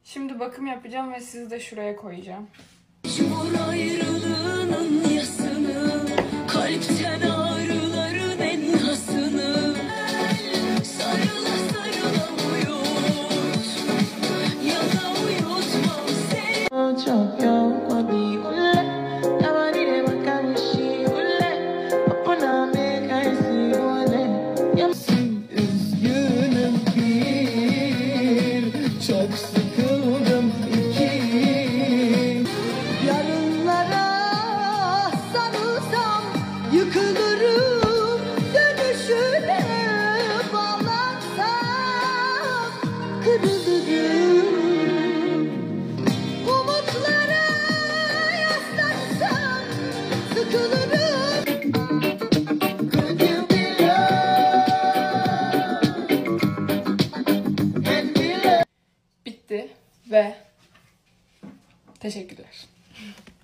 Şimdi bakım yapacağım ve sizi de şuraya koyacağım. Mecbur ayrılığının yasını, kalpten ağrıların en hasını, sarıla sarıla uyut, ya da uyutma seni. Çok yok bir ulle, ama dile bakamışı ulle, apına mekaysi ulle. Üzgünüm bir, çok sıkıldım iki. Yarınlara sarılsam yıkılırım, dönüşüne bağlansam kırılırım. Umutlara yaslansam sıkılırım. Could you be loved and be loved? Bitti ve teşekkürler.